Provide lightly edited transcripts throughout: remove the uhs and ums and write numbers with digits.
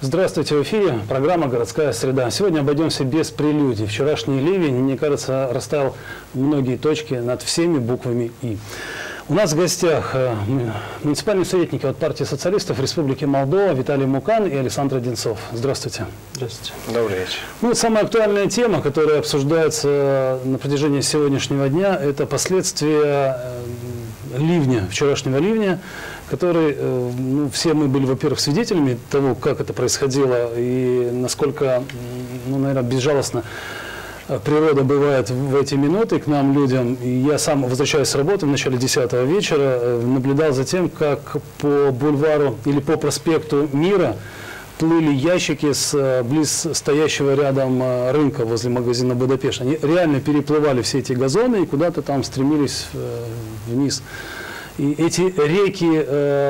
Здравствуйте, в эфире программа «Городская среда». Сегодня обойдемся без прелюдий. Вчерашний ливень, мне кажется, расставил многие точки над всеми буквами «И». У нас в гостях муниципальные советники от партии социалистов Республики Молдова Виталий Мукан и Александр Одинцов. Здравствуйте. Здравствуйте. Добрый вечер. Ну, самая актуальная тема, которая обсуждается на протяжении сегодняшнего дня, это последствия ливня, вчерашнего ливня, который, все мы были, во-первых, свидетелями того, как это происходило и насколько, наверное, безжалостно природа бывает в эти минуты к нам, людям. И я сам, возвращаясь с работы в начале 10-го вечера, наблюдал за тем, как по бульвару или по проспекту Мира плыли ящики с близ стоящего рядом рынка возле магазина «Будапешт». Они реально переплывали все эти газоны и куда-то там стремились вниз. И эти реки,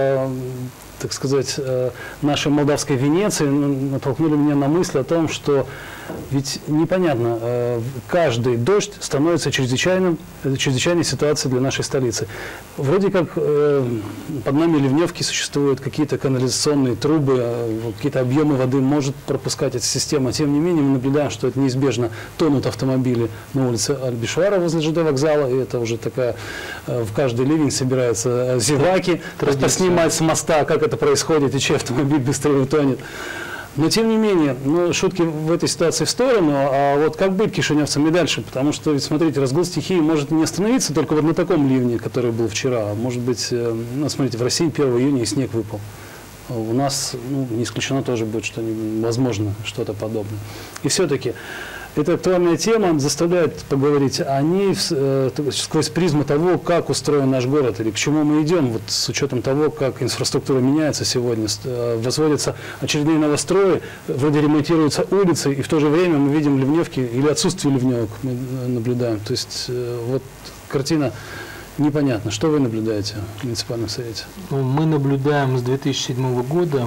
так сказать, нашей молдавской Венеции натолкнули меня на мысль о том, что ведь непонятно, каждый дождь становится чрезвычайной ситуацией для нашей столицы. Вроде как под нами Ливневки существуют какие-то канализационные трубы, какие-то объемы воды может пропускать эта система. Тем не менее, мы наблюдаем, что это неизбежно тонут автомобили на улице Альбишвара возле ЖД вокзала, и это уже такая, в каждый ливень собираются зеваки, поснимать с моста, как это происходит и чей автомобиль быстрее утонет. Но, тем не менее, шутки в этой ситуации в сторону, а вот как быть кишиневцам и дальше? Потому что, ведь, смотрите, разгул стихии может не остановиться только вот на таком ливне, который был вчера. Может быть, смотрите, в России 1 июня и снег выпал. У нас, не исключено, тоже будет что-нибудь, возможно, что-то подобное. И все-таки эта актуальная тема заставляет поговорить о ней сквозь призму того, как устроен наш город или к чему мы идем, вот с учетом того, как инфраструктура меняется сегодня. Возводятся очередные новострои, вроде ремонтируются улицы, и в то же время мы видим ливневки или отсутствие ливневок мы наблюдаем. То есть вот картина непонятна. Что вы наблюдаете в муниципальном совете? Мы наблюдаем с 2007 года.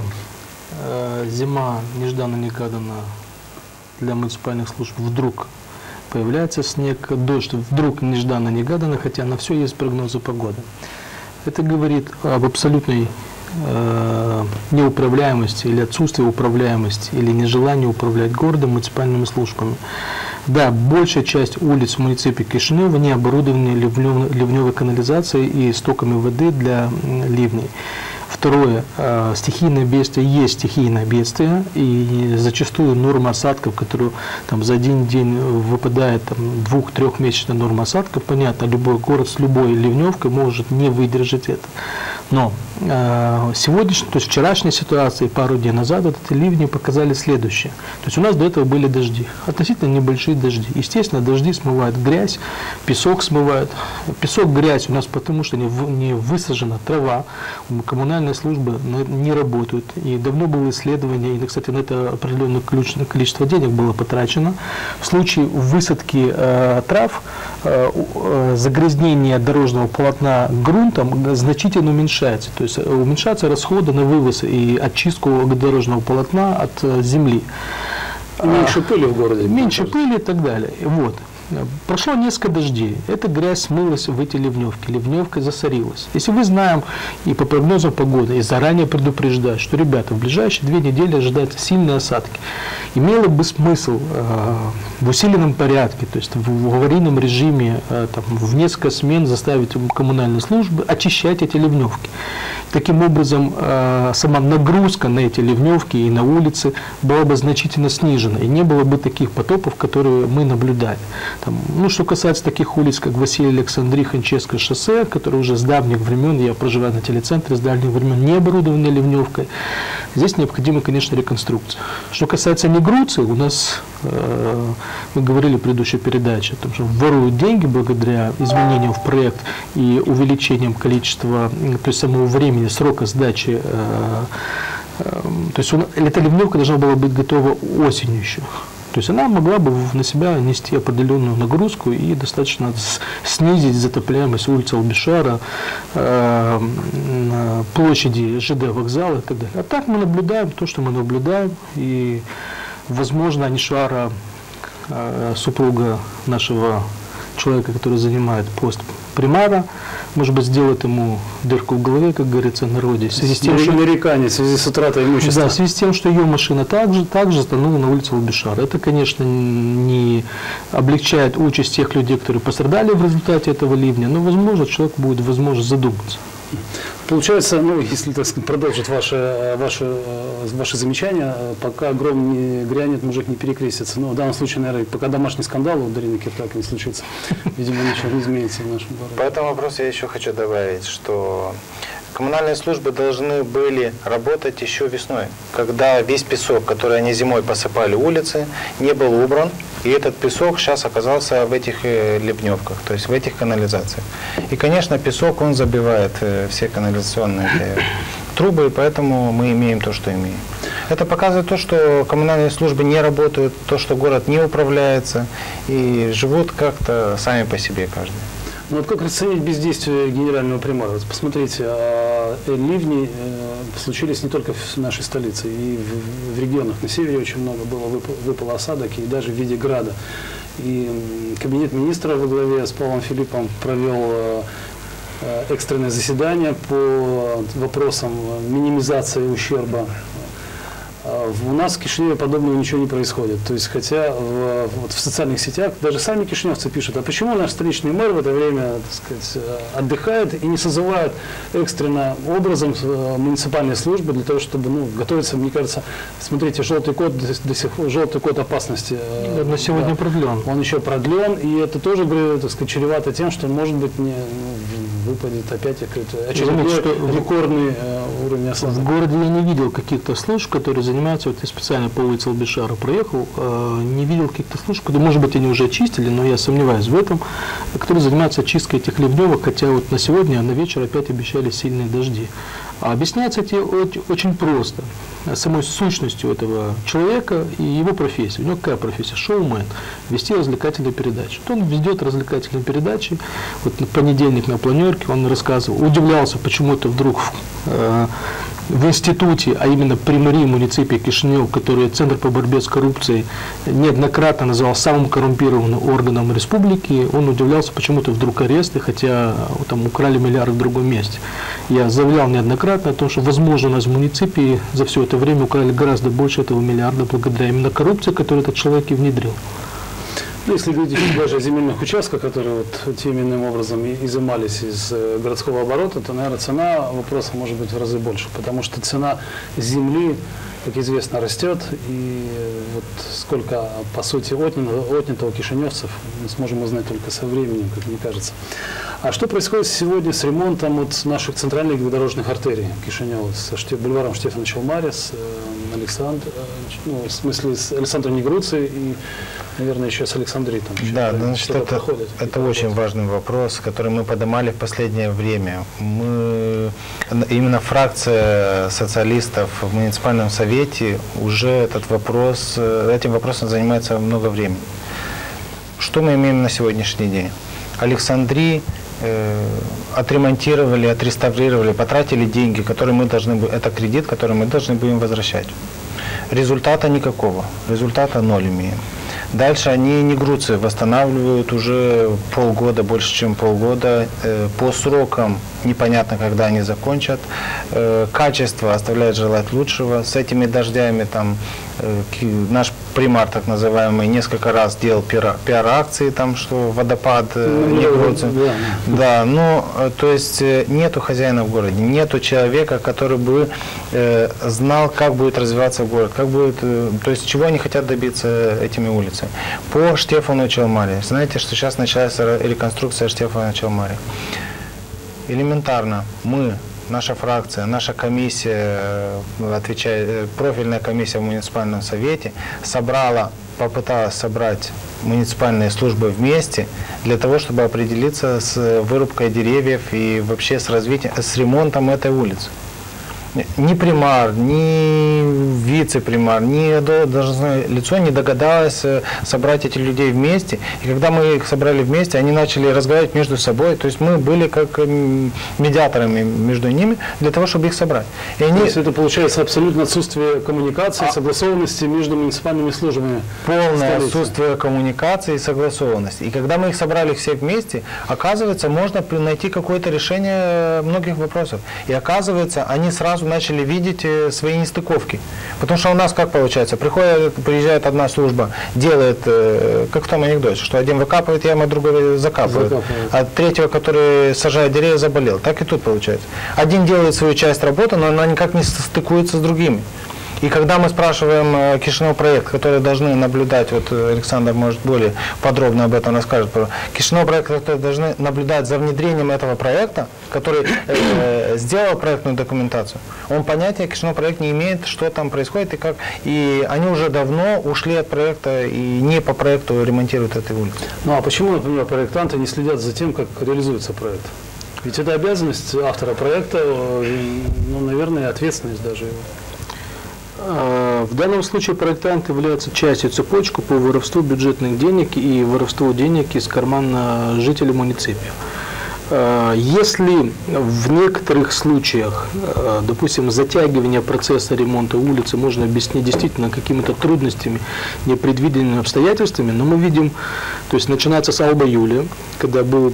Зима нежданно-негаданно для муниципальных служб. Вдруг появляется снег, дождь вдруг нежданно-негаданно, хотя на все есть прогнозы погоды. Это говорит об абсолютной неуправляемости или отсутствии управляемости или нежелании управлять городом муниципальными службами. Да, большая часть улиц в муниципе Кишинева не оборудованы ливневой канализацией и стоками воды для ливней. Второе, стихийное бедствие есть стихийное бедствие, и зачастую норма осадков, которая там за один день выпадает, 2-3-месячная норма осадков, понятно, любой город с любой ливневкой может не выдержать это. Но сегодняшняя, то есть вчерашняя ситуация и пару дней назад эти ливни показали следующее. То есть у нас до этого были дожди, относительно небольшие дожди. Естественно, дожди смывают грязь, песок смывают. Песок, грязь у нас потому, что не высажена трава, коммунальные службы не работают. И давно было исследование, и, кстати, на это определенное количество денег было потрачено. В случае высадки трав загрязнение дорожного полотна грунтом значительно уменьшается. То есть уменьшаются расходы на вывоз и очистку дорожного полотна от земли. Меньше пыли в городе. Меньше пыли и так далее. Вот. Прошло несколько дождей, эта грязь смылась в эти ливневки, ливневка засорилась. Если мы знаем и по прогнозам погоды, и заранее предупреждать, что, ребята, в ближайшие 2 недели ожидаются сильные осадки, имело бы смысл в усиленном порядке, то есть в аварийном режиме, в несколько смен заставить коммунальные службы очищать эти ливневки. Таким образом, сама нагрузка на эти ливневки и на улицы была бы значительно снижена, и не было бы таких потопов, которые мы наблюдали. Что касается таких улиц, как Василий Александрий, Ханчевское шоссе, которые уже с давних времен, я проживаю на телецентре, с давних времен не оборудованы ливневкой, здесь необходима, конечно, реконструкция. Что касается миграции, у нас, мы говорили в предыдущей передаче, о том, что воруют деньги благодаря изменениям в проект и увеличением количества, то есть самого времени, срока сдачи. То есть эта ливневка должна была быть готова осенью еще. То есть она могла бы на себя нести определенную нагрузку и достаточно снизить затопляемость улицы Альбишвара, площади ЖД вокзала и так далее. А так мы наблюдаем то, что мы наблюдаем. И, возможно, Анишвара, супруга нашего человека, который занимает пост примара, может быть, сделает ему дырку в голове, как говорится в народе. В связи с тем, что нарекание, в связи с утратой имущества. Да, в связи с тем, что ее машина также затонула на улице Лобишара. Это, конечно, не облегчает участь тех людей, которые пострадали в результате этого ливня, но, возможно, человек будет возможность задуматься. Получается, ну, если, так сказать, продолжить ваши замечания, пока гром не грянет, мужик не перекрестится. Но в данном случае, наверное, пока домашний скандал у Дарины Киртак не случится, видимо, ничего не изменится в нашем городе. По этому вопросу я еще хочу добавить, что коммунальные службы должны были работать еще весной, когда весь песок, который они зимой посыпали улицы, не был убран, и этот песок сейчас оказался в этих ливневках, то есть в этих канализациях. И, конечно, песок, он забивает все канализационные трубы, и поэтому мы имеем то, что имеем. Это показывает то, что коммунальные службы не работают, то, что город не управляется, и живут как-то сами по себе каждый. Ну вот как расценить бездействие генерального примара? Вот посмотрите, ливни случились не только в нашей столице, и в регионах. На севере очень много выпало осадок, и даже в виде града. И кабинет министра во главе с Павлом Филипповым провел экстренное заседание по вопросам минимизации ущерба. У нас в Кишиневе подобного ничего не происходит. То есть, хотя вот в социальных сетях даже сами кишиневцы пишут, а почему наш столичный мэр в это время, так сказать, отдыхает и не созывает экстренно образом муниципальные службы для того, чтобы готовиться, мне кажется, смотрите, желтый код до сих пор, желтый код опасности. Да, на сегодня продлен. Он еще продлен, и это тоже, так сказать, чревато тем, что, может быть, выпадет опять очередной рекордный уровень осадка. В городе я не видел каких-то служб, которые занимаются, вот я специально по улице Лобишара проехал, не видел каких-то служб, может быть, они уже очистили, но я сомневаюсь в этом, которые занимаются очисткой этих ливневок, хотя вот на сегодня, на вечер опять обещали сильные дожди. А объясняется это очень просто. Самой сущностью этого человека и его профессией. У него какая профессия? Шоумен. Вести развлекательные передачи. Вот он ведет развлекательные передачи. Вот на понедельник на планерке он рассказывал, удивлялся, почему это вдруг в институте, а именно при мэрии муниципия Кишинев, который Центр по борьбе с коррупцией неоднократно называл самым коррумпированным органом республики, он удивлялся, почему-то вдруг аресты, хотя там украли миллиард в другом месте. Я заявлял неоднократно о том, что, возможно, у нас в муниципии за все это время украли гораздо больше этого миллиарда благодаря именно коррупции, которую этот человек и внедрил. Если говорить даже о земельных участках, которые вот тем или иным образом изымались из городского оборота, то, наверное, цена вопроса может быть в разы больше, потому что цена земли, как известно, растет, и вот сколько, по сути, отнятого кишиневцев мы сможем узнать только со временем, как мне кажется. А что происходит сегодня с ремонтом вот наших центральных дорожных артерий Кишинева, с бульваром Штефана Челмари, с Александром Негруци и, наверное, еще с Александритом? Да, значит, это очень важный вопрос, который мы поднимали в последнее время. Именно фракция социалистов в муниципальном совете уже этим вопросом занимается много времени. Что мы имеем на сегодняшний день? Александрии отремонтировали, отреставрировали, потратили деньги, которые мы должны, это кредит, который мы должны будем возвращать. Результата никакого, результата ноль имеем. Дальше они Негруцы восстанавливают уже полгода, больше чем полгода. По срокам непонятно, когда они закончат. Качество оставляет желать лучшего. С этими дождями там наш примар, так называемый, несколько раз делал пиар-акции, там, что водопад Негруцы. Да, но то есть нету хозяина в городе, нету человека, который бы знал, как будет развиваться город, как будет, то есть чего они хотят добиться этими улицами. По Штефану Челмари. Знаете, что сейчас началась реконструкция Штефана Челмари. Элементарно наша фракция, наша комиссия, профильная комиссия в муниципальном совете попыталась собрать муниципальные службы вместе для того, чтобы определиться с вырубкой деревьев и вообще с ремонтом этой улицы. ни примар, ни вице-примар, ни должностное лицо не догадалось собрать этих людей вместе. И когда мы их собрали вместе, они начали разговаривать между собой. То есть мы были как медиаторами между ними для того, чтобы их собрать. И они... То есть это получается абсолютно отсутствие коммуникации, согласованности между муниципальными службами. Полное отсутствие коммуникации и согласованности. И когда мы их собрали все вместе, оказывается, можно найти какое-то решение многих вопросов. И оказывается, они сразу начали видеть свои нестыковки. Потому что у нас как получается? Приезжает одна служба, делает, как в том анекдоте, что один выкапывает яму, а другой закапывает. А третьего, который сажает деревья, заболел. Так и тут получается. Один делает свою часть работы, но она никак не стыкуется с другими. И когда мы спрашиваем Кишинев проект, который должны наблюдать, вот Александр может более подробно об этом расскажет, Кишинев проект, который должны наблюдать за внедрением этого проекта, который сделал проектную документацию, он понятия Кишинев проект не имеет, что там происходит и как. И они уже давно ушли от проекта и не по проекту ремонтируют эту улицу. Ну а почему, например, проектанты не следят за тем, как реализуется проект? Ведь это обязанность автора проекта, ну, наверное, ответственность даже его. В данном случае проектант является частью цепочки по воровству бюджетных денег и воровству денег из кармана жителей муниципия. Если в некоторых случаях, допустим, затягивание процесса ремонта улицы можно объяснить действительно какими-то трудностями, непредвиденными обстоятельствами, но мы видим, то есть начинается с Алба-Юлия, когда был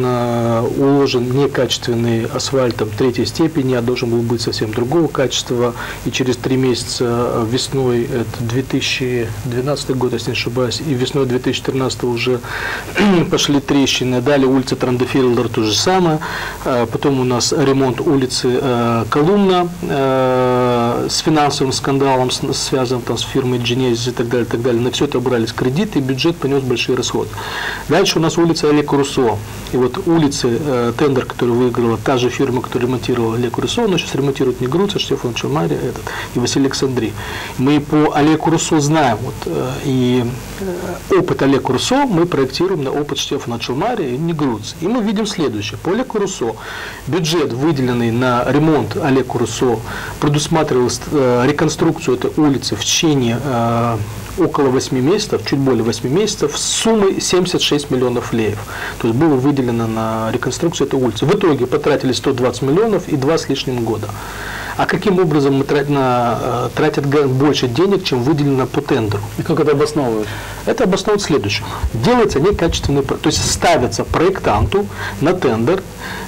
уложен некачественный асфальт третьей степени, а должен был быть совсем другого качества, и через 3 месяца весной, это 2012 год, если не ошибаюсь, и весной 2014 уже пошли трещины, далее улица Трандефилдер то же самое, потом у нас ремонт улицы Колумна с финансовым скандалом, связанным с фирмой Genesis и так далее, так далее. На все это брались кредиты, и бюджет понес большие расходы. Дальше у нас улица Олега Руссо. И вот улицы, тендер, который выиграла та же фирма, которая ремонтировала Олега Руссо, она сейчас ремонтирует не Груца, Штефан Чумари и Василий Александрий. Мы по Олегу Руссо знаем, и опыт Олега Руссо мы проектируем на опыт Штефана Чумари и Негруца. И мы видим следующее. По Олегу Руссо бюджет, выделенный на ремонт Олега Руссо, предусматривал реконструкцию этой улицы в течение около 8 месяцев, чуть более 8 месяцев, с суммой 76 миллионов леев. То есть было выделено на реконструкцию этой улицы. В итоге потратили 120 миллионов и 2 с лишним года. А каким образом мы тратят больше денег, чем выделено по тендеру? И как это обосновывают? Это обосновывает следующее. Делается некачественный, то есть ставится проектанту на тендер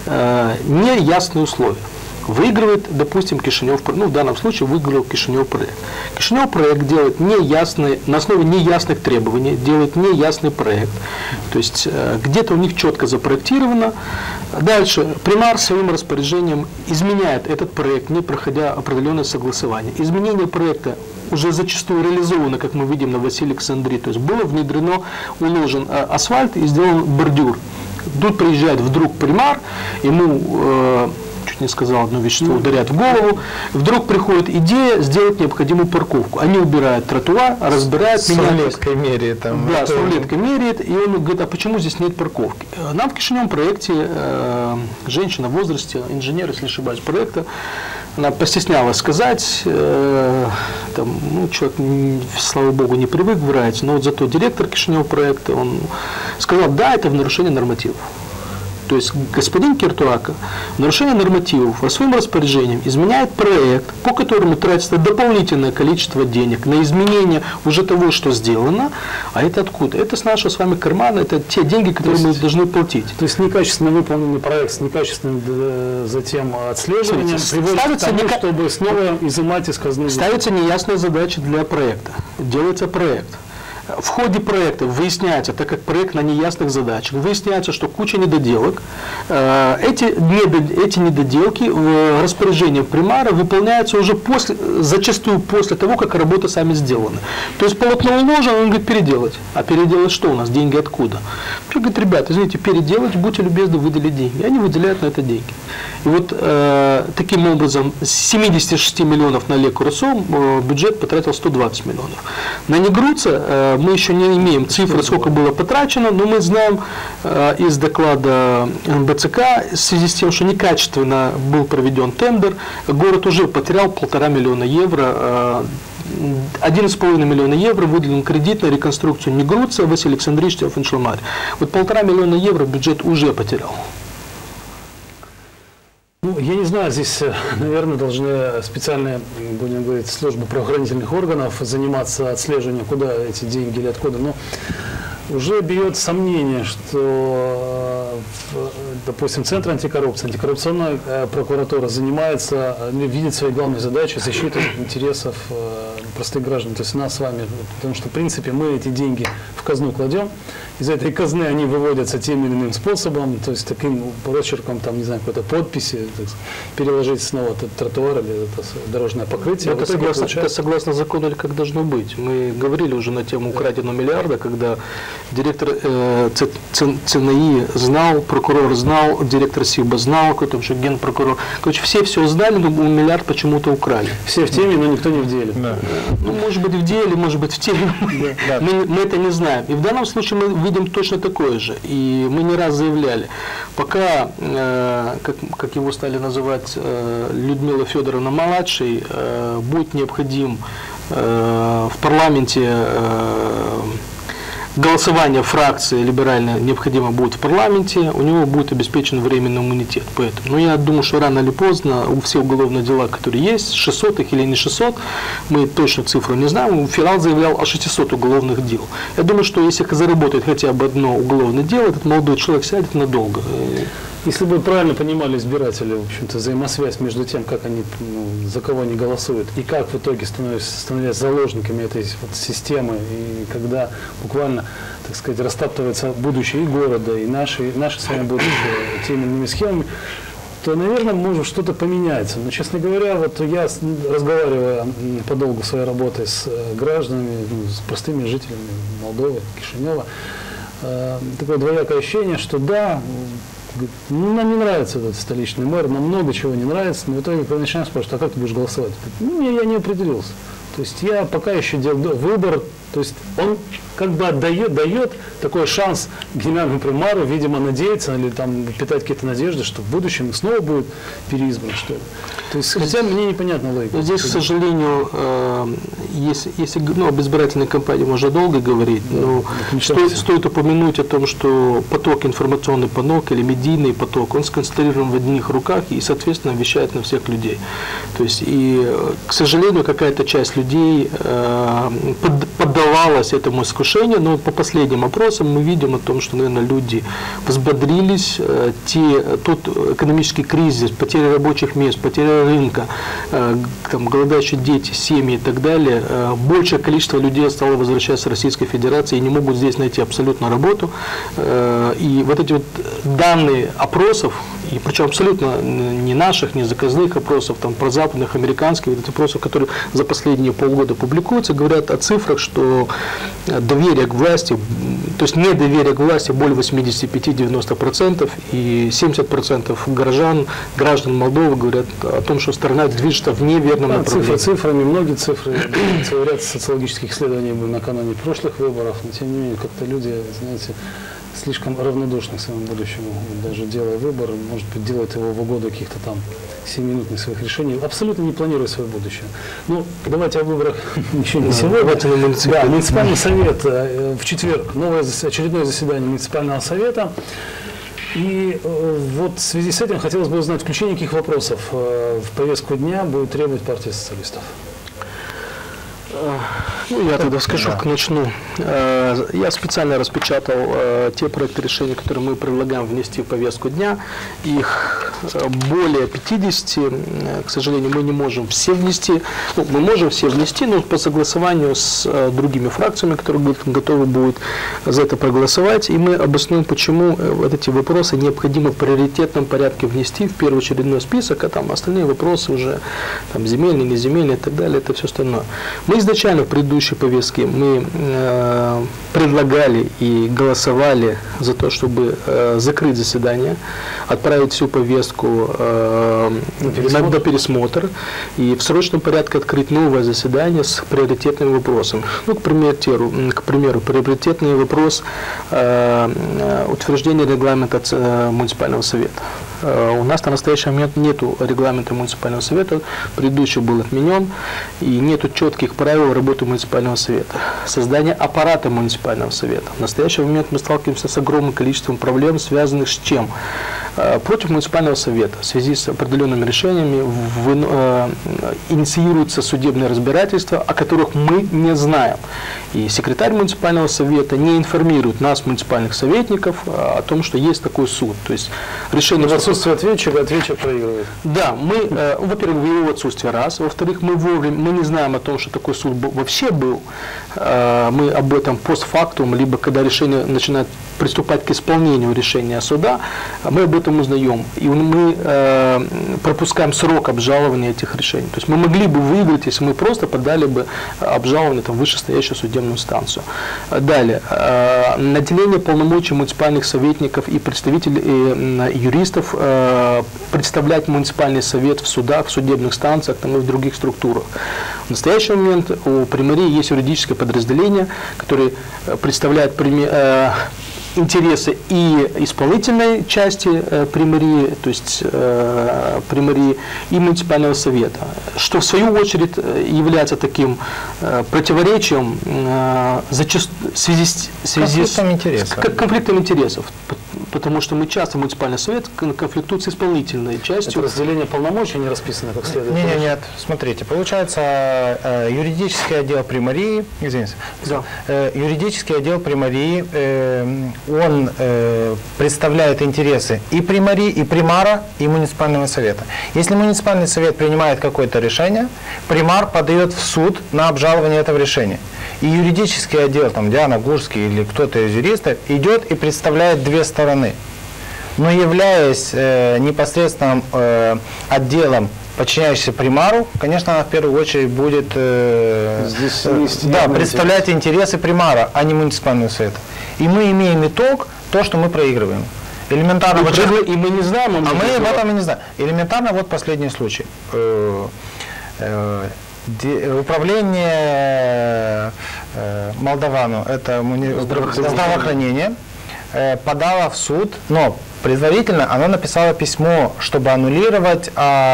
неясные условия. Выигрывает, допустим, Кишинев, ну в данном случае выиграл Кишинев проект. Кишинев проект делает неясный, на основе неясных требований, делает неясный проект. То есть где-то у них четко запроектировано. Дальше примар своим распоряжением изменяет этот проект, не проходя определенное согласование. Изменение проекта уже зачастую реализовано, как мы видим на Василии Александрии. То есть было внедрено, уложен асфальт и сделан бордюр. Тут приезжает вдруг примар, ему чуть не сказал одну вещь, что ударяет в голову, вдруг приходит идея сделать необходимую парковку. Они убирают тротуар, разбирают, меняют. С рулеткой меряет там. Да, с рулеткой меряет, и он говорит, а почему здесь нет парковки? Нам в Кишиневом проекте женщина в возрасте, инженер, если не ошибаюсь, проекта, она постеснялась сказать, там, ну, человек, слава богу, не привык врать, но вот зато директор Кишиневого проекта, он сказал, да, это в нарушении нормативов. То есть господин Киртуака в нарушение нормативов по своим распоряжениям изменяет проект, по которому тратится дополнительное количество денег на изменение уже того, что сделано. А это откуда? Это с нашего с вами кармана, это те деньги, которые мы должны платить. То есть некачественно выполненный проект с некачественным затем отслеживанием приводит к тому, чтобы снова изымать из казны. Ставится неясная задача для проекта. Делается проект. В ходе проекта выясняется, так как проект на неясных задачах, выясняется, что куча недоделок. Эти недоделки в распоряжении примара выполняются уже зачастую после того, как работа сами сделана. То есть полотно уложено, он говорит переделать. А переделать что у нас? Деньги откуда? Он говорит, ребята, извините, переделать, будьте любезны, выделить деньги. Они выделяют на это деньги. И вот таким образом с 76 миллионов на Олега Руссо бюджет потратил 120 миллионов. На Негруца мы еще не имеем цифры, сколько было потрачено, но мы знаем из доклада НБЦК, в связи с тем, что некачественно был проведен тендер, город уже потерял 1,5 миллиона евро. 1,5 миллиона евро выделен кредит на реконструкцию Негруца, Василия Александровича, Феншелмарь. Вот 1,5 миллиона евро бюджет уже потерял. Ну, я не знаю, здесь, наверное, должны специальные, будем говорить, службы правоохранительных органов заниматься отслеживанием, куда эти деньги или откуда. Но уже бьет сомнение, что, допустим, Центр антикоррупции, антикоррупционная прокуратура занимается, видит своей главной задачей защитой интересов простых граждан, то есть нас с вами. Потому что, в принципе, мы эти деньги в казну кладем, из этой казны они выводятся тем или иным способом, то есть таким прочерком, там, не знаю, какой-то подписи, переложить снова этот тротуар или это дорожное покрытие. Это согласно закону или как должно быть. Мы говорили уже на тему украденного миллиарда, когда директор ЦНИ знал, прокурор знал, директор СИБа знал, какой-то уже генпрокурор. Короче, все знали, но миллиард почему-то украли. Все в теме, но никто не в деле. Да. Ну, может быть, в деле, может быть, в теме. Да. Мы это не знаем. И в данном случае мы видим точно такое же. И мы не раз заявляли, пока, как его стали называть, Людмила Федоровна-младший, будет необходим в парламенте голосование фракции либеральной необходимо будет в парламенте, у него будет обеспечен временный иммунитет. Поэтому, но я думаю, что рано или поздно все уголовные дела, которые есть, 600 их или не 600, мы точно цифру не знаем, Филал заявлял о 600 уголовных дел. Я думаю, что если заработает хотя бы одно уголовное дело, этот молодой человек сядет надолго. Если бы правильно понимали избиратели, в общем-то, взаимосвязь между тем, как они, за кого они голосуют, и как в итоге становятся заложниками этой вот системы, и когда буквально, так сказать, растаптывается будущее и города, и наше с вами будущее теми или иными схемами, то, наверное, может что-то поменяется. Но, честно говоря, вот я, разговаривая по долгу своей работы с гражданами, с простыми жителями Молдовы, Кишинева, такое двоякое ощущение, что да, нам не нравится этот столичный мэр, нам много чего не нравится, но в итоге, когда начинаем спрашивать, а как ты будешь голосовать? Я не определился. То есть я пока еще делаю выбор, то есть он как бы дает такой шанс генеральному примару, видимо, надеяться или там питать какие-то надежды, что в будущем снова будет переизбран, что ли. То есть, хотя мне непонятна логика. Здесь, к сожалению, если об избирательной кампании можно долго говорить, но стоит упомянуть о том, что поток, информационный поток или медийный поток, он сконцентрирован в одних руках и, соответственно, вещает на всех людей. То есть, и, к сожалению, какая-то часть людей поддавалась этому искушению, но по последним опросам мы видим о том, что, наверное, люди взбодрились, тот экономический кризис, потеря рабочих мест, потеря рынка, там, голодающие дети, семьи и так далее, большее количество людей стало возвращаться в Российской Федерации и не могут здесь найти абсолютно работу. И вот эти вот данные опросов, и причем абсолютно не наших, не заказных опросов, там, про западных, американских, вот эти опросы, которые за последние полгода публикуются, говорят о цифрах, что доверие к власти, то есть недоверие к власти более 85-90%, и 70% граждан Молдовы говорят о том, что страна движется в неверном направлении. Цифрами, многие цифры, ряд социологических исследований были накануне прошлых выборов, но тем не менее, как-то люди, знаете, слишком равнодушны к своему будущему, даже делая выбор, может быть, делают его в угоду каких-то там 7-минутных своих решений, абсолютно не планируя свое будущее. Ну, давайте о выборах еще не сегодня. Да, муниципальный совет в четверг, очередное заседание муниципального совета. И вот в связи с этим хотелось бы узнать, включение каких вопросов в повестку дня будет требовать партия социалистов. Ну, я тогда скажу, как начну. Я специально распечатал те проекты решений, которые мы предлагаем внести в повестку дня. Их более 50. К сожалению, мы не можем все внести. Ну, мы можем все внести, но по согласованию с другими фракциями, которые готовы будут за это проголосовать. И мы обоснуем, почему вот эти вопросы необходимо в приоритетном порядке внести в первоочередной список, а там остальные вопросы уже там, земельные, неземельные и так далее, это все остальное. Мы изначально в предыдущей повестке мы предлагали и голосовали за то, чтобы закрыть заседание, отправить всю повестку на пересмотр и в срочном порядке открыть новое заседание с приоритетным вопросом. Ну, к примеру, приоритетный вопрос утверждения регламента муниципального совета. У нас на настоящий момент нет регламента муниципального совета, предыдущий был отменен, и нет четких правил работы муниципального совета. Создание аппарата муниципального совета. В настоящий момент мы сталкиваемся с огромным количеством проблем, связанных с чем? Против муниципального совета в связи с определенными решениями инициируются судебные разбирательства, о которых мы не знаем. И секретарь муниципального совета не информирует нас, муниципальных советников, о том, что есть такой суд. То есть решение... В отсутствие ответчик проигрывает. Да, мы, во-первых, в его отсутствие раз, во-вторых, мы не знаем о том, что такой суд вообще был. Мы об этом постфактум, либо когда решение начинает приступать к исполнению решения суда, мы об этом узнаем. И мы пропускаем срок обжалования этих решений. То есть мы могли бы выиграть, если мы просто подали бы обжалование в вышестоящую судебную инстанцию. Далее. Наделение полномочий муниципальных советников и представителей юристов представлять муниципальный совет в судах, в судебных станциях и в других структурах. В настоящий момент у примарии есть юридическое подразделение, которое представляет интересы и исполнительной части примарии, то есть примарии, и муниципального совета, что в свою очередь является таким противоречием в связи с конфликтом интересов, потому что мы часто муниципальный совет конфликтует с исполнительной частью. Это разделение полномочий не расписано как следует? Нет, смотрите, получается юридический отдел примарии, извините, да. Юридический отдел примарии, он представляет интересы и примарии, и примара, и муниципального совета. Если муниципальный совет принимает какое-то решение, примар подает в суд на обжалование этого решения. И юридический отдел, там Диана Гурский или кто-то из юристов, идет и представляет две стороны. Но являясь непосредственным отделом, подчиняющийся примару, конечно, она в первую очередь будет представлять интересы примара, а не муниципального совета. И мы имеем итог, то, что мы проигрываем. Элементарно, и мы не знаем, мы в этом и не знаем. Элементарно, вот последний случай. Управление Молдавану, это здравоохранение, подало в суд, но предварительно она написала письмо, чтобы аннулировать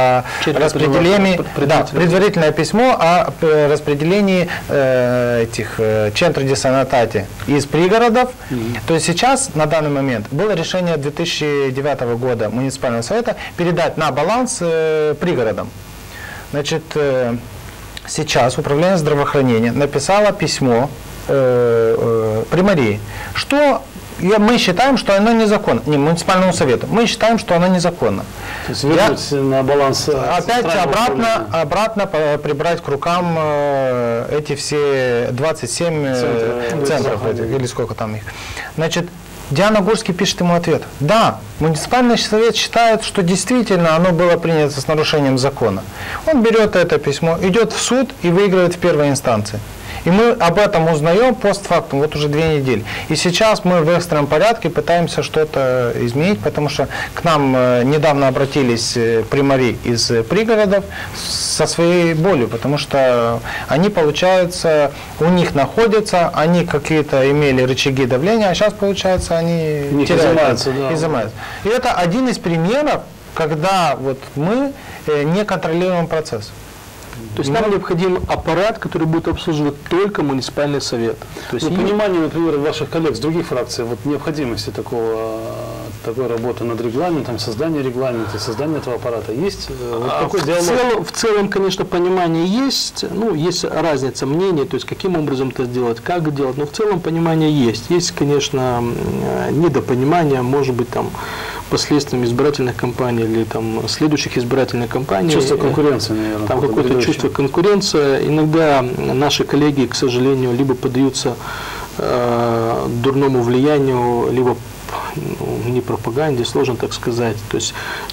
предварительное письмо о распределении этих центров де санатати из пригородов. То есть сейчас, на данный момент, было решение 2009 года муниципального совета передать на баланс пригородам. Значит, сейчас Управление здравоохранения написало письмо примарии, что мы считаем, что оно незаконно. Не муниципальному совету. Мы считаем, что оно незаконно. То есть вернуть на баланс. Опять обратно прибрать к рукам эти все 27 центров или сколько там их. Значит, Диана Гурский пишет ему ответ. Да, муниципальный совет считает, что действительно оно было принято с нарушением закона. Он берет это письмо, идет в суд и выигрывает в первой инстанции. И мы об этом узнаем постфактум, вот уже 2 недели. И сейчас мы в экстренном порядке пытаемся что-то изменить, потому что к нам недавно обратились примари из пригородов со своей болью, потому что они, получается, у них находятся, они какие-то имели рычаги давления, а сейчас, получается, они изымаются. И это один из примеров, когда вот мы не контролируем процесс. То есть нам необходим аппарат, который будет обслуживать только муниципальный совет. То есть понимание, например, ваших коллег с других фракций, вот необходимости такой работы над регламентом, создания регламента, создания этого аппарата есть? В целом, конечно, понимание есть, есть разница мнений, то есть каким образом это сделать, как делать, но в целом понимание есть. Есть, конечно, недопонимание, может быть, там, последствиям избирательных кампаний или там следующих избирательных кампаний. Чувство конкуренции, наверное. Там какое-то чувство конкуренции. Иногда наши коллеги, к сожалению, либо поддаются дурному влиянию, либо не пропаганде, сложно так сказать, то есть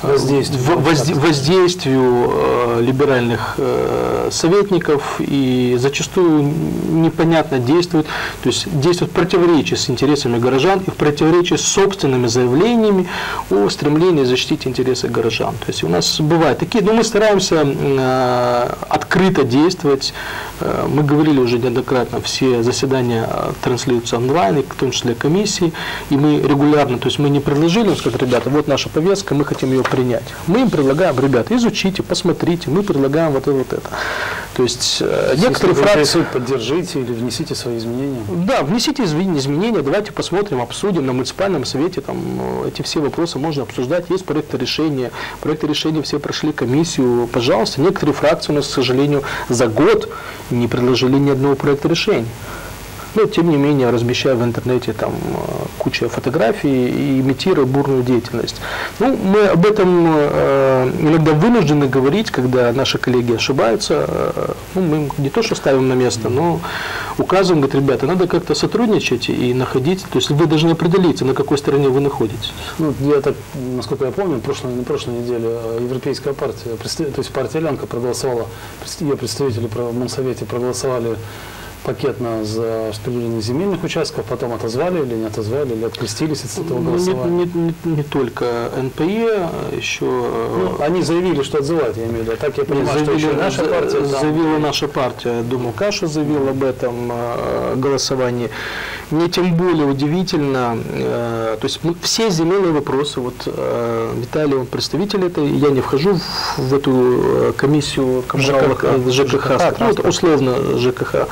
воздействию либеральных советников, и зачастую непонятно действуют, то есть действуют в противоречии с интересами горожан и в противоречии с собственными заявлениями о стремлении защитить интересы горожан. То есть у нас бывают такие, но мы стараемся открыто действовать. Мы говорили уже неоднократно, все заседания транслируются онлайн, в том числе комиссии, и мы регулярно, то есть мы не предложили, он сказал, ребята, вот наша повестка, мы хотим ее принять. Мы им предлагаем, ребята, изучите, посмотрите, мы предлагаем вот это. То есть некоторые фракции... Поддержите или внесите свои изменения. Да, внесите изменения, давайте посмотрим, обсудим на муниципальном совете, там эти все вопросы можно обсуждать, есть проекты решения все прошли комиссию, пожалуйста. Некоторые фракции у нас, к сожалению, за год не предложили ни одного проекта решения. Но, тем не менее, размещая в интернете там кучу фотографий и имитируя бурную деятельность. Ну, мы об этом иногда вынуждены говорить, когда наши коллеги ошибаются. Ну, мы не то что ставим на место, но указываем, говорят, ребята, надо как-то сотрудничать и находить, то есть вы должны определиться, на какой стороне вы находитесь. Ну, я так, насколько я помню, на прошлой неделе Европейская партия, то есть партия Лянка проголосовала, ее представители в Монсовете проголосовали пакетно за распределение земельных участков, потом отозвали или не отозвали, или открестились от этого голосования? Не только НПЕ, еще... Ну, они заявили, что отзывают, я имею в виду. Так я понимаю, что еще наша партия... Заявила наша партия, думаю, Каша заявил об этом голосовании. Мне тем более удивительно, то есть все земельные вопросы, вот Виталий, он представитель этой, я не вхожу в эту комиссию ЖКХ, ну, условно ЖКХ.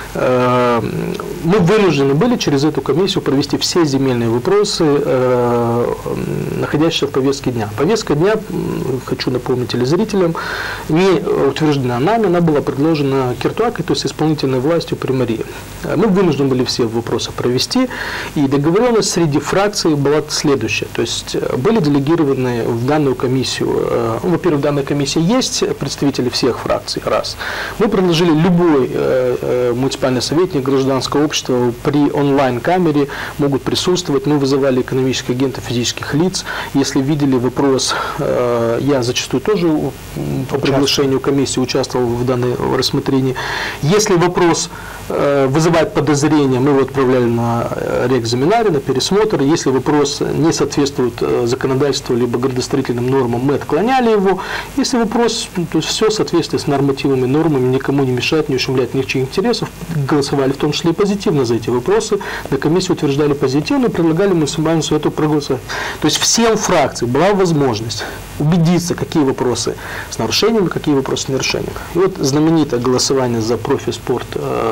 Мы вынуждены были через эту комиссию провести все земельные вопросы, находящиеся в повестке дня. Повестка дня, хочу напомнить телезрителям, не утверждена нами, она была предложена Киртуакой, то есть исполнительной властью при мэрии. Мы вынуждены были все вопросы провести, и договоренность среди фракций была следующая. То есть были делегированы в данную комиссию, во-первых, в данной комиссии есть представители всех фракций, раз. Мы предложили любой муниципальный советник, гражданское общество при онлайн-камере могут присутствовать. Мы вызывали экономических агентов физических лиц. Если видели вопрос, я зачастую тоже по приглашению комиссии участвовал в данном рассмотрении. Если вопрос вызывает подозрение, мы его отправляли на реэкзаменарий, на пересмотр. Если вопрос не соответствует законодательству либо градостроительным нормам, мы отклоняли его. Если вопрос, то есть все соответствует с нормативными нормами, никому не мешает, не ущемляет ничьих интересов, голосовали в том числе и позитивно за эти вопросы. На комиссии утверждали позитивно и предлагали муниципальному совету проголосовать. То есть всем фракциям была возможность убедиться, какие вопросы с нарушениями, какие вопросы с нарушениями. И вот знаменитое голосование за профиспорт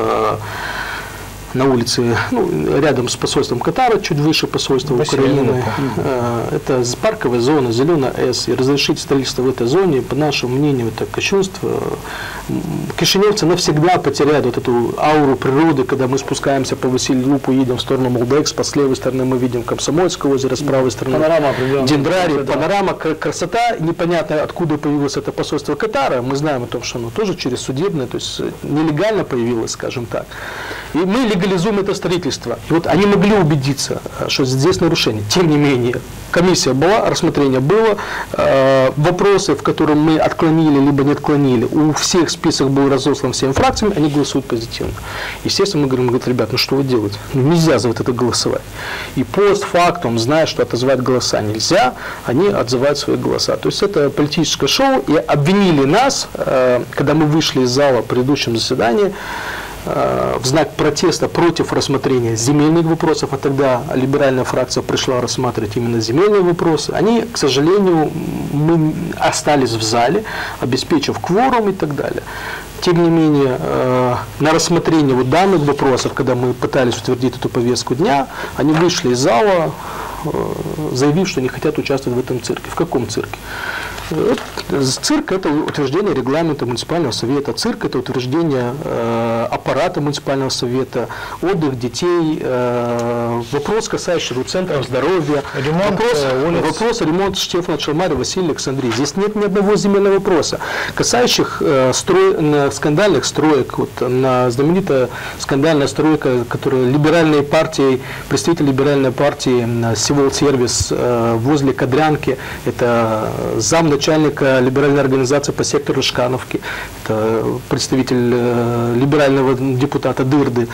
на улице, ну, рядом с посольством Катара, чуть выше посольства Украины. Это парковая зона, зеленая С. И разрешить строительство в этой зоне, по нашему мнению, это кощунство. Кишиневцы навсегда потеряют вот эту ауру природы, когда мы спускаемся по Василию Лупу, едем в сторону Молдэкспо, с левой стороны мы видим Комсомольское озеро, с правой стороны Дендрарий, панорама, красота, непонятно откуда появилось это посольство Катара, мы знаем о том, что оно тоже через судебное, то есть нелегально появилось, скажем так. И мы легализуем это строительство. И вот они могли убедиться, что здесь нарушение. Тем не менее, комиссия была, рассмотрение было, вопросы, в котором мы отклонили, либо не отклонили, у всех список был разослан всем фракциям, они голосуют позитивно. Естественно, мы говорим, ребят, ну что вы делаете? Ну, нельзя за вот это голосовать. И постфактум, зная, что отозвать голоса нельзя, они отзывают свои голоса. То есть это политическое шоу, и обвинили нас, когда мы вышли из зала в предыдущем заседании, в знак протеста против рассмотрения земельных вопросов, а тогда либеральная фракция пришла рассматривать именно земельные вопросы, они, к сожалению, мы остались в зале, обеспечив кворум и так далее. Тем не менее, на рассмотрение вот данных вопросов, когда мы пытались утвердить эту повестку дня, они вышли из зала, заявив, что не хотят участвовать в этом цирке. В каком цирке? Цирк – это утверждение регламента муниципального совета, цирк – это утверждение аппарата муниципального совета, отдых детей, вопрос, касающийся центров здоровья, вопрос ремонта Штефана Чалмари, Василия Александрии. Здесь нет ни одного земельного вопроса, касающих скандальных строек. Вот, знаменитая скандальная стройка, которую либеральные партии, представители либеральной партии Севол Сервис возле Кадрянки, это замначальника либеральной организации по сектору Шкановки, это представитель либерального депутата Дырды,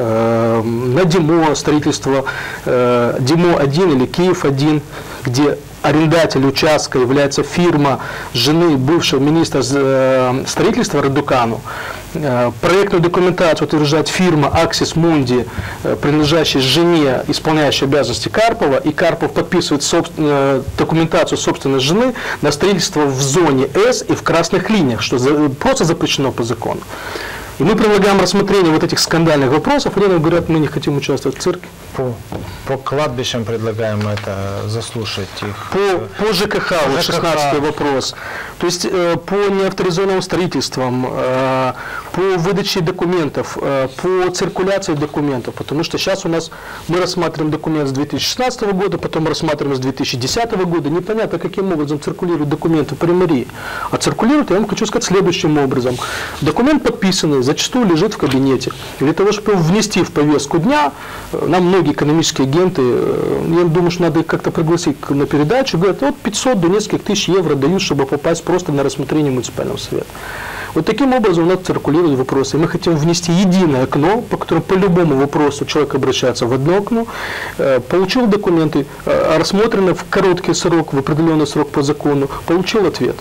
на ДИМО строительство ДИМО-1 или Киев-1, где арендатель участка является фирма жены бывшего министра строительства Радукану. Проектную документацию утверждает фирма Axis Mundi, принадлежащая жене, исполняющей обязанности Карпова, и Карпов подписывает документацию собственной жены на строительство в зоне С и в красных линиях, что просто запрещено по закону. И мы предлагаем рассмотрение вот этих скандальных вопросов, они нам говорят, мы не хотим участвовать в цирке. По кладбищам предлагаем это заслушать их. По ЖКХ, вот 16-й вопрос. То есть по неавторизованным строительствам, по выдаче документов, по циркуляции документов, потому что сейчас у нас мы рассматриваем документ с 2016 года, потом рассматриваем с 2010 года, непонятно, каким образом циркулируют документы при мэрии. А циркулируют, я вам хочу сказать, следующим образом. Документ подписанный зачастую лежит в кабинете. Для того, чтобы его внести в повестку дня, нам многие экономические агенты, я думаю, что надо их как-то пригласить на передачу, говорят, вот 500 до нескольких тысяч евро дают, чтобы попасть просто на рассмотрение муниципального совета. Вот таким образом у нас циркулируют вопросы. И мы хотим внести единое окно, по которому по любому вопросу человек обращается в одно окно, получил документы, рассмотрены в короткий срок, в определенный срок по закону, получил ответ.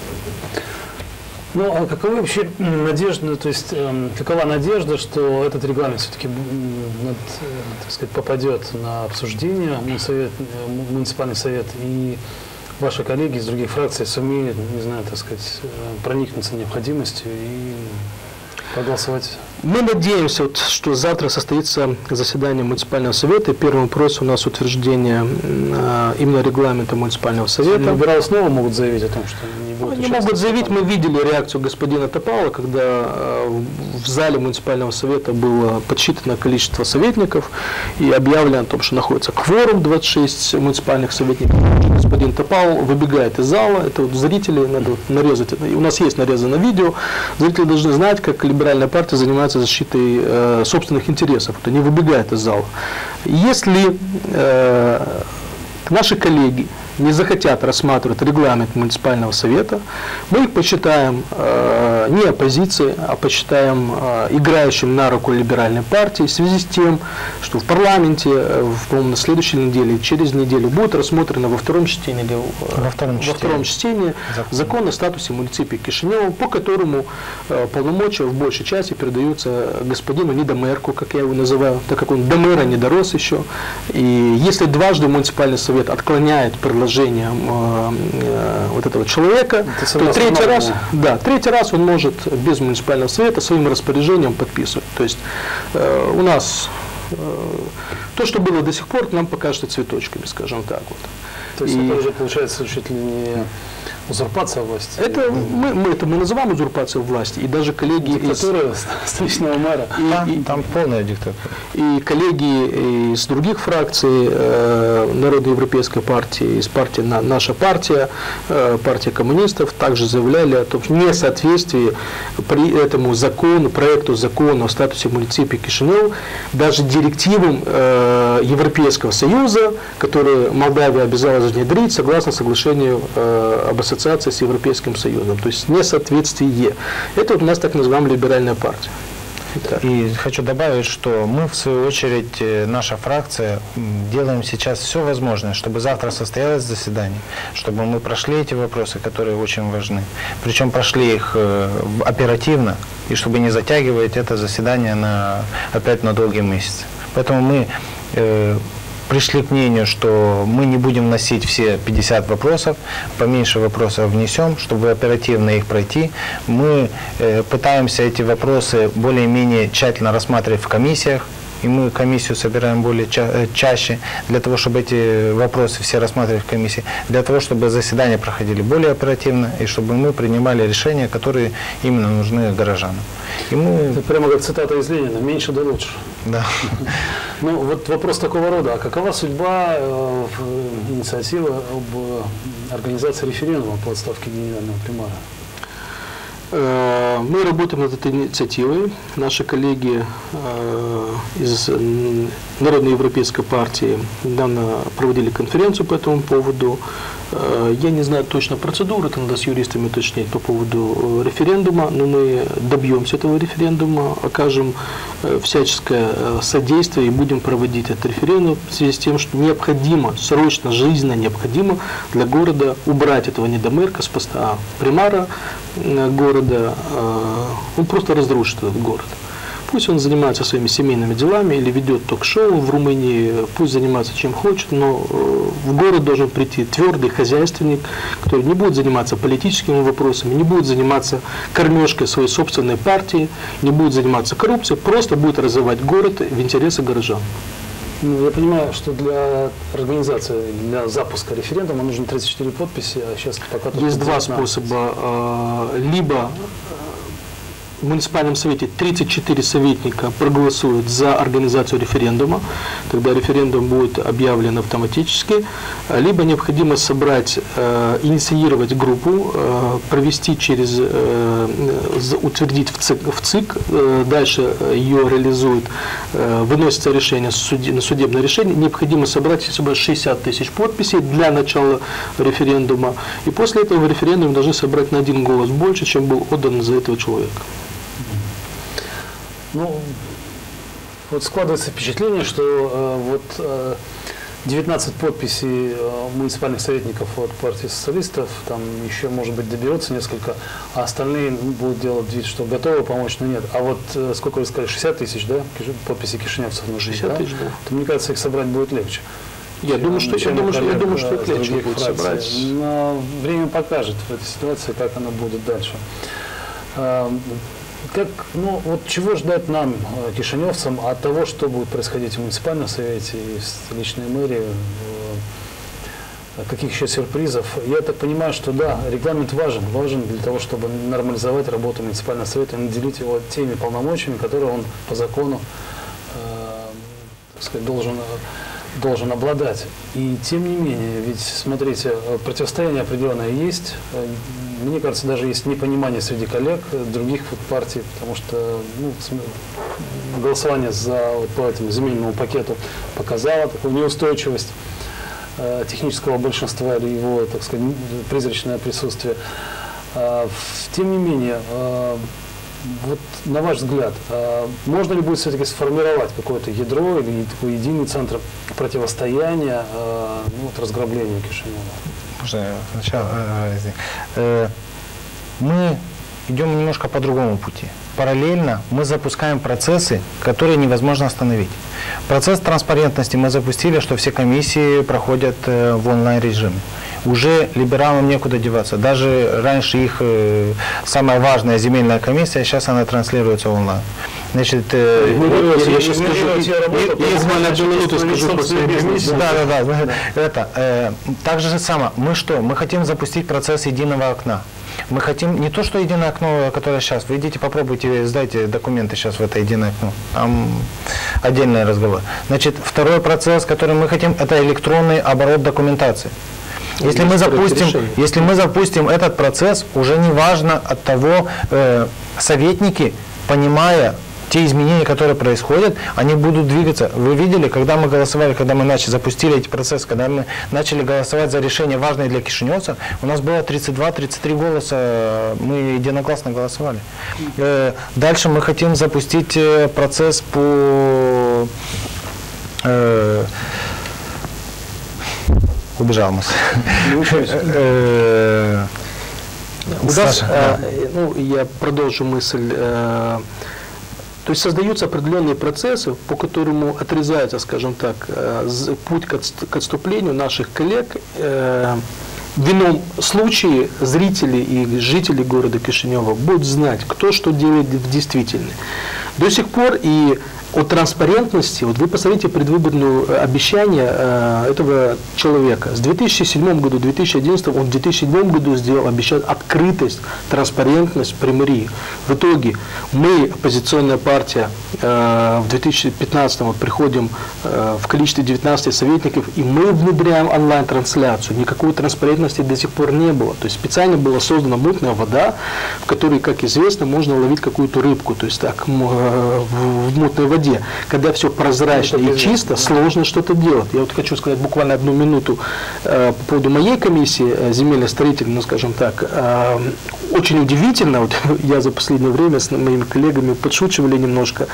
Ну, а каковы вообще надежды, то есть какова надежда, что этот регламент все-таки, так сказать, попадет на обсуждение муниципальный совет, и ваши коллеги из других фракций сумеют, не знаю, так сказать, проникнуться необходимостью и проголосовать? Мы надеемся, что завтра состоится заседание муниципального совета, и первый вопрос у нас утверждение именно регламента муниципального совета. Либералы снова могут заявить о том, что не будут Они могут заявить, мы видели реакцию господина Топала, когда в зале муниципального совета было подсчитано количество советников и объявлено о том, что находится кворум 26 муниципальных советников. Господин Топал выбегает из зала, это вот зрители, надо вот нарезать это. И у нас есть нарезано видео, зрители должны знать, как либеральная партия занимается защитой собственных интересов. Вот они выбегают из зала. Если наши коллеги не захотят рассматривать регламент муниципального совета, мы их посчитаем не оппозицией, а посчитаем играющим на руку либеральной партии в связи с тем, что в парламенте, по-моему, на следующей неделе, через неделю будет рассмотрено во втором чтении, или во втором чтении закон о статусе муниципии Кишинева, по которому полномочия в большей части передаются господину недомерку, как я его называю, так как он до мэра не дорос еще. И если дважды муниципальный совет отклоняет предложение вот этого человека, то третий раз он может без муниципального совета своим распоряжением подписывать. То есть у нас то, что было до сих пор, нам покажется цветочками, скажем так. Вот. То есть это уже получается чуть ли не узурпация власти? Это мы называем узурпацией власти, и даже коллеги диктатура столичного мэра. Там полная диктатура. И коллеги из других фракций, Народно-европейской партии, из партии «Наша партия», партия коммунистов, также заявляли о том, что несоответствии при этому закону, проекту закона о статусе муниципии Кишинев, даже директивам Европейского Союза, которые Молдавия обязалась внедрить согласно соглашению об ассоциации с Европейским Союзом. То есть несоответствие. Это вот у нас так называемая либеральная партия. И хочу добавить, что мы, в свою очередь, наша фракция, делаем сейчас все возможное, чтобы завтра состоялось заседание, чтобы мы прошли эти вопросы, которые очень важны. Причем прошли их оперативно, и чтобы не затягивать это заседание опять на долгие месяцы. Поэтому мы пришли к мнению, что мы не будем вносить все 50 вопросов, поменьше вопросов внесем, чтобы оперативно их пройти. Мы пытаемся эти вопросы более-менее тщательно рассматривать в комиссиях, и мы комиссию собираем более чаще, для того, чтобы эти вопросы все рассматривали в комиссии, для того, чтобы заседания проходили более оперативно, и чтобы мы принимали решения, которые именно нужны горожанам. И мы... Это прямо как цитата из Ленина: «Меньше да лучше». Да. Ну, вот вопрос такого рода. А какова судьба инициативы об организации референдума по отставке генерального примара? Мы работаем над этой инициативой. Наши коллеги из Народной европейской партии недавно проводили конференцию по этому поводу. Я не знаю точно процедуры, это надо с юристами уточнить по поводу референдума, но мы добьемся этого референдума, окажем всяческое содействие и будем проводить этот референдум в связи с тем, что необходимо, срочно, жизненно необходимо для города убрать этого недомерка с поста примара города. Он просто разрушит этот город. Пусть он занимается своими семейными делами или ведет ток-шоу в Румынии, пусть занимается чем хочет, но в город должен прийти твердый хозяйственник, который не будет заниматься политическими вопросами, не будет заниматься кормежкой своей собственной партии, не будет заниматься коррупцией, просто будет развивать город в интересах горожан. Ну, я понимаю, что для организации, для запуска референдума нужно 34 подписи, а сейчас пока... Есть два способа. Либо в муниципальном совете 34 советника проголосуют за организацию референдума, тогда референдум будет объявлен автоматически, либо необходимо собрать, инициировать группу, провести через, утвердить в ЦИК, дальше ее реализуют, выносится решение на судебное решение, необходимо собрать 60 тысяч подписей для начала референдума, и после этого референдум должны собрать на 1 голос больше, чем был отдан за этого человека. Ну, вот складывается впечатление, что 19 подписей муниципальных советников от партии социалистов, там еще, может быть, доберется несколько, а остальные будут делать вид, что готовы помочь, но нет. А вот, сколько вы сказали, 60 тысяч, да, подписей кишиневцев нужно, 60 тысяч, да? То, мне кажется, их собрать будет легче. Я думаю, что их легче будет собрать. Но время покажет в этой ситуации, как она будет дальше. Ну, вот чего ждать нам, кишиневцам, от того, что будет происходить в муниципальном совете и в столичной мэрии, каких еще сюрпризов? Я так понимаю, что да, регламент важен для того, чтобы нормализовать работу муниципального совета и наделить его теми полномочиями, которые он по закону, так сказать, должен обладать. И тем не менее, ведь, смотрите, противостояние определенное есть. Мне кажется, даже есть непонимание среди коллег других партий, потому что голосование по этому земельному пакету показало такую неустойчивость технического большинства или его, так сказать, призрачное присутствие. Тем не менее, вот на ваш взгляд, можно ли будет все-таки сформировать какое-то ядро или такой единый центр противостояния разграблению Кишинева? Можно сначала? Мы идем немножко по другому пути. Параллельно мы запускаем процессы, которые невозможно остановить. Процесс транспарентности мы запустили, что все комиссии проходят в онлайн-режиме. Уже либералам некуда деваться. Даже раньше их самая важная земельная комиссия, сейчас она транслируется онлайн. Значит, я сейчас скажу. Так же самое. Мы что? Мы хотим запустить процесс единого окна. Мы хотим не то, что единое окно, которое сейчас. Вы идите, попробуйте, сдайте документы сейчас в это единое окно. Там отдельный разговор. Значит, второй процесс, который мы хотим, это электронный оборот документации. Если мы запустим этот процесс, уже не важно от того, советники, понимая те изменения, которые происходят, они будут двигаться. Вы видели, когда мы голосовали, когда мы запустили эти процессы, когда мы начали голосовать за решения, важные для кишиневцев, у нас было 32-33 голоса, мы единогласно голосовали. Дальше мы хотим запустить процесс по... Убежал нас. Я продолжу мысль. То есть создаются определенные процессы, по которому отрезается, скажем так, путь к отступлению наших коллег. В ином случае зрители и жители города Кишинева будут знать, кто что делает в действительности. До сих пор и о транспарентности, вот вы посмотрите предвыборное обещание этого человека. С 2007 году, 2011, он в 2007 году обещал открытость, транспарентность при мэрии. В итоге мы, оппозиционная партия, в 2015 приходим в количестве 19 советников, и мы внедряем онлайн-трансляцию. Никакой транспарентности до сих пор не было. То есть специально была создана мутная вода, в которой, как известно, можно ловить какую-то рыбку. То есть так, в мутной воде. Когда все прозрачно и чисто, сложно что-то делать. Я вот хочу сказать буквально 1 минуту по поводу моей комиссии земельно-строительной, ну, скажем так. Очень удивительно, вот я за последнее время с моими коллегами подшучивали немножко.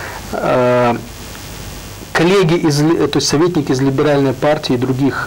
Коллеги, то есть советники из либеральной партии и других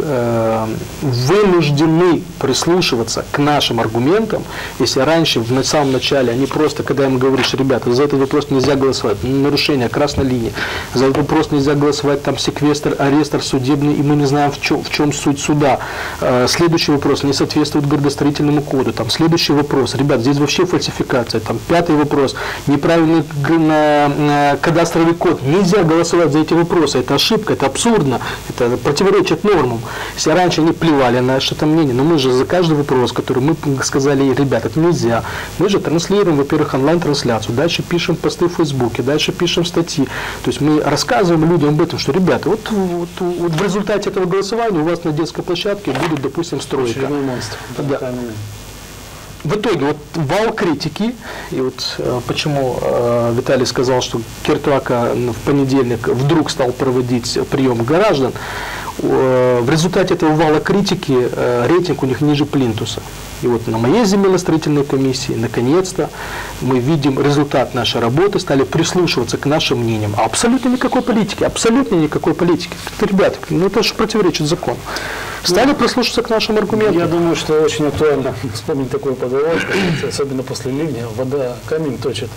вынуждены прислушиваться к нашим аргументам. Если раньше, в самом начале, они просто, когда им говоришь, ребята, за этот вопрос нельзя голосовать, нарушение красной линии, за этот вопрос нельзя голосовать, там секвестр, арестр судебный, и мы не знаем, в чем суть суда. Следующий вопрос не соответствует градостроительному коду. Там следующий вопрос, ребят, здесь вообще фальсификация. Там 5-й вопрос, неправильный кадастровый код, нельзя голосовать за эти вопросы. Это ошибка, это абсурдно, это противоречит нормам. Если раньше они плевали на что-то мнение, но мы же за каждый вопрос, который мы сказали, ребят, это нельзя, мы же транслируем, во-первых, онлайн-трансляцию, дальше пишем посты в Фейсбуке, дальше пишем статьи. То есть мы рассказываем людям об этом, что, ребята, вот в результате этого голосования у вас на детской площадке будет, допустим, стройка. Да. В итоге вот вал критики, и вот почему Виталий сказал, что Киртвака в понедельник вдруг стал проводить прием граждан, в результате этого вала критики рейтинг у них ниже плинтуса. И вот на моей земельно-строительной комиссии, наконец-то, мы видим результат нашей работы, стали прислушиваться к нашим мнениям. А абсолютно никакой политики, абсолютно никакой политики. Ребята, ну это же противоречит закону. Стали прислушиваться к нашим аргументам. Я думаю, что очень актуально вспомнить такую поговорку, особенно после ливня, вода камень точит.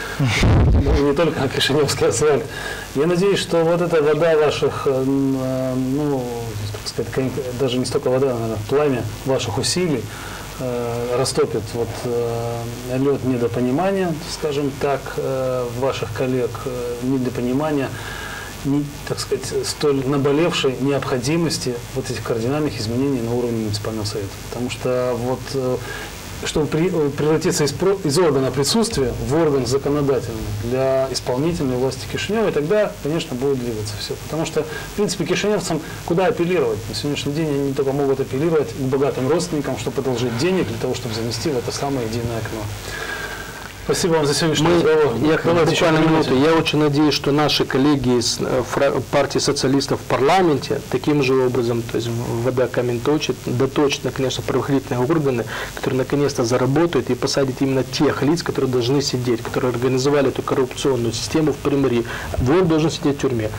Не только на Кишиневский асфальт. Я надеюсь, что вот эта вода ваших, ну, так сказать, даже не столько вода, наверное, пламя ваших усилий растопит вот лед недопонимания, скажем так, ваших коллег, недопонимания, так сказать, столь наболевшей необходимости вот этих кардинальных изменений на уровне муниципального совета. Потому что вот чтобы превратиться из органа присутствия в орган законодательный для исполнительной власти Кишинева, и тогда, конечно, будет двигаться все. Потому что, в принципе, кишиневцам куда апеллировать? На сегодняшний день они только могут апеллировать к богатым родственникам, чтобы одолжить денег для того, чтобы занести в это самое единое окно. Спасибо вам за сегодняшний разговор. Буквально минуту. Я очень надеюсь, что наши коллеги из партии социалистов в парламенте таким же образом, то есть вода камень точит, доточат, конечно, правоохранительные органы, которые наконец-то заработают и посадят именно тех лиц, которые должны сидеть, которые организовали эту коррупционную систему в Приморье. Вор должен сидеть в тюрьме.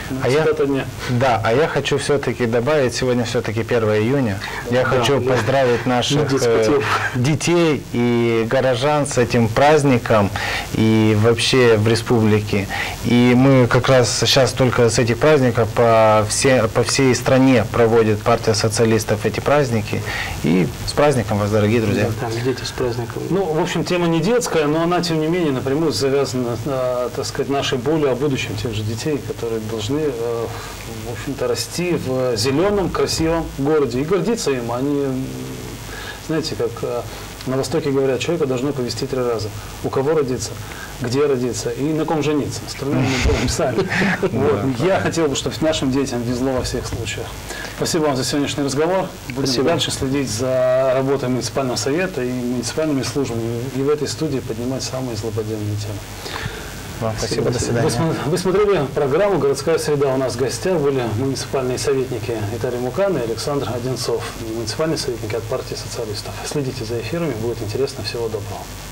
А я хочу все-таки добавить, сегодня все-таки 1 июня, я хочу поздравить наших детей и горожан с этим праздником и вообще в республике. И мы как раз сейчас только с этих праздников по всей стране проводит партия социалистов эти праздники. И с праздником вас, дорогие друзья. Да, дети с праздником. Ну, в общем, тема не детская, но она, тем не менее, напрямую завязана, так сказать, нашей болью о будущем тех же детей, которые должны, в общем-то, расти в зеленом, красивом городе и гордиться им. Они, знаете, как на Востоке говорят, человека должно повести 3 раза. У кого родиться, где родиться и на ком жениться. Остальное мы будем сами. Я хотел бы, чтобы нашим детям везло во всех случаях. Спасибо вам за сегодняшний разговор. Будем дальше следить за работой муниципального совета и муниципальными службами. И в этой студии поднимать самые злободневные темы. Спасибо, до свидания. Вы смотрели программу «Городская среда». У нас в гостях были муниципальные советники Виталий Мукан и Александр Одинцов, муниципальные советники от партии социалистов. Следите за эфирами, будет интересно. Всего доброго.